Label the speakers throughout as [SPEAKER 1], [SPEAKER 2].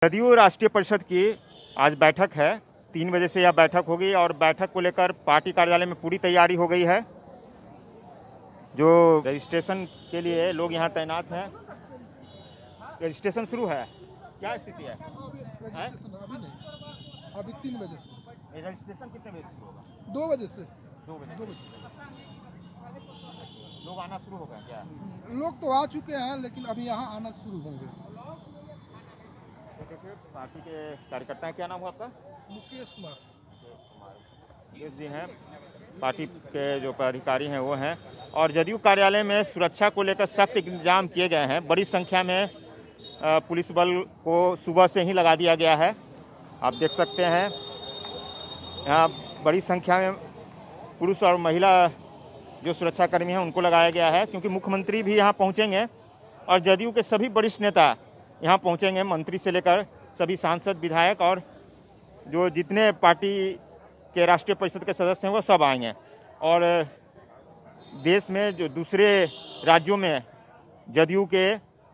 [SPEAKER 1] जदयू राष्ट्रीय परिषद की आज बैठक है। 3 बजे से यह बैठक होगी और बैठक को लेकर पार्टी कार्यालय में पूरी तैयारी हो गई है। जो रजिस्ट्रेशन के लिए लोग यहाँ तैनात हैं। रजिस्ट्रेशन शुरू है, क्या स्थिति है?
[SPEAKER 2] रजिस्ट्रेशन अभी नहीं, अभी 3 बजे से।
[SPEAKER 1] रजिस्ट्रेशन कितने बजे शुरू होगा?
[SPEAKER 2] 2 बजे से।
[SPEAKER 1] 2 बजे से लोग आना शुरू हो गए क्या?
[SPEAKER 2] लोग तो आ चुके हैं, लेकिन अभी यहाँ आना शुरू होंगे।
[SPEAKER 1] देखिए पार्टी के कार्यकर्ता हैं, क्या नाम हुआ आपका?
[SPEAKER 2] मुकेश कुमार।
[SPEAKER 1] मुकेश जी हैं, पार्टी के जो पदाधिकारी हैं वो हैं। और जदयू कार्यालय में सुरक्षा को लेकर सख्त इंतजाम किए गए हैं। बड़ी संख्या में पुलिस बल को सुबह से ही लगा दिया गया है। आप देख सकते हैं यहाँ बड़ी संख्या में पुरुष और महिला जो सुरक्षाकर्मी हैं उनको लगाया गया है, क्योंकि मुख्यमंत्री भी यहाँ पहुँचेंगे और जदयू के सभी वरिष्ठ नेता यहाँ पहुँचेंगे। मंत्री से लेकर सभी सांसद, विधायक और जो जितने पार्टी के राष्ट्रीय परिषद के सदस्य हैं वो सब आएंगे। और देश में जो दूसरे राज्यों में जदयू के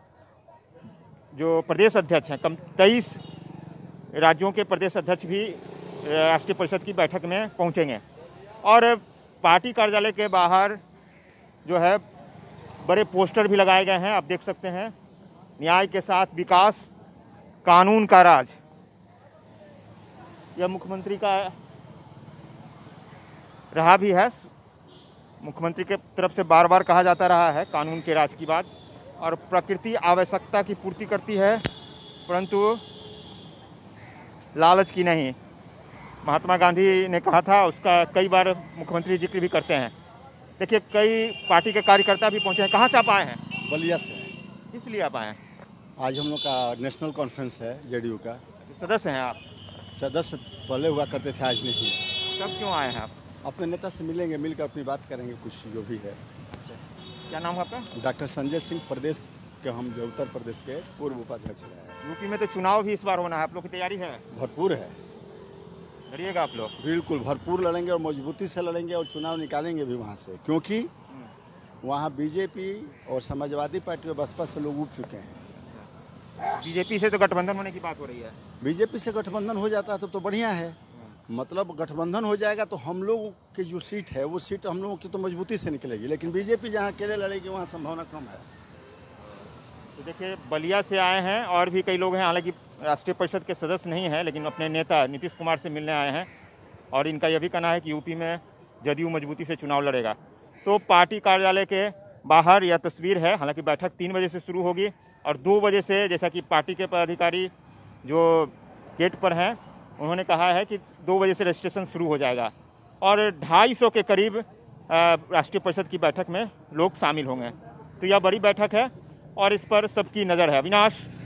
[SPEAKER 1] जो प्रदेश अध्यक्ष हैं, 23 राज्यों के प्रदेश अध्यक्ष भी राष्ट्रीय परिषद की बैठक में पहुंचेंगे। और पार्टी कार्यालय के बाहर जो है बड़े पोस्टर भी लगाए गए हैं। आप देख सकते हैं, न्याय के साथ विकास, कानून का राज। यह मुख्यमंत्री का रहा भी है। मुख्यमंत्री के तरफ से बार बार कहा जाता रहा है कानून के राज की बात। और प्रकृति आवश्यकता की पूर्ति करती है, परंतु लालच की नहीं। महात्मा गांधी ने कहा था, उसका कई बार मुख्यमंत्री जिक्र भी करते हैं। देखिए कई पार्टी के कार्यकर्ता भी पहुंचे हैं। कहाँ से आप आए हैं?
[SPEAKER 3] बलिया से।
[SPEAKER 1] किस लिए आप आए हैं?
[SPEAKER 3] आज हम लोग का नेशनल कॉन्फ्रेंस है जदयू का।
[SPEAKER 1] सदस्य हैं आप?
[SPEAKER 3] सदस्य पहले हुआ करते थे, आज नहीं।
[SPEAKER 1] कब क्यों आए हैं आप?
[SPEAKER 3] अपने नेता से मिलेंगे, मिलकर अपनी बात करेंगे, कुछ जो भी है।
[SPEAKER 1] क्या नाम है आपका?
[SPEAKER 3] डॉक्टर संजय सिंह, प्रदेश के हम जो उत्तर प्रदेश के पूर्व उपाध्यक्ष रहे हैं।
[SPEAKER 1] यूपी में तो चुनाव भी इस बार होना है, आप लोग की तैयारी है?
[SPEAKER 3] भरपूर है।
[SPEAKER 1] लड़िएगा आप लोग?
[SPEAKER 3] बिल्कुल भरपूर लड़ेंगे और मजबूती से लड़ेंगे और चुनाव निकालेंगे भी वहाँ से, क्योंकि वहाँ बीजेपी और समाजवादी पार्टी और बसपा से लोग उठ चुके हैं।
[SPEAKER 1] बीजेपी से तो गठबंधन होने की बात हो रही है।
[SPEAKER 3] बीजेपी से गठबंधन हो जाता है तो बढ़िया है। मतलब गठबंधन हो जाएगा तो हम लोगों की जो सीट है वो सीट हम लोगों की तो मजबूती से निकलेगी, लेकिन बीजेपी जहाँ अकेले लड़ेगी वहाँ संभावना कम है।
[SPEAKER 1] तो देखिए बलिया से आए हैं और भी कई लोग हैं, हालांकि राष्ट्रीय परिषद के सदस्य नहीं हैं, लेकिन अपने नेता नीतीश कुमार से मिलने आए हैं। और इनका यह भी कहना है कि यूपी में जदयू मजबूती से चुनाव लड़ेगा। तो पार्टी कार्यालय के बाहर यह तस्वीर है। हालांकि बैठक 3 बजे से शुरू होगी और 2 बजे से, जैसा कि पार्टी के पदाधिकारी जो गेट पर हैं उन्होंने कहा है कि 2 बजे से रजिस्ट्रेशन शुरू हो जाएगा। और 250 के करीब राष्ट्रीय परिषद की बैठक में लोग शामिल होंगे। तो यह बड़ी बैठक है और इस पर सबकी नज़र है। अविनाश।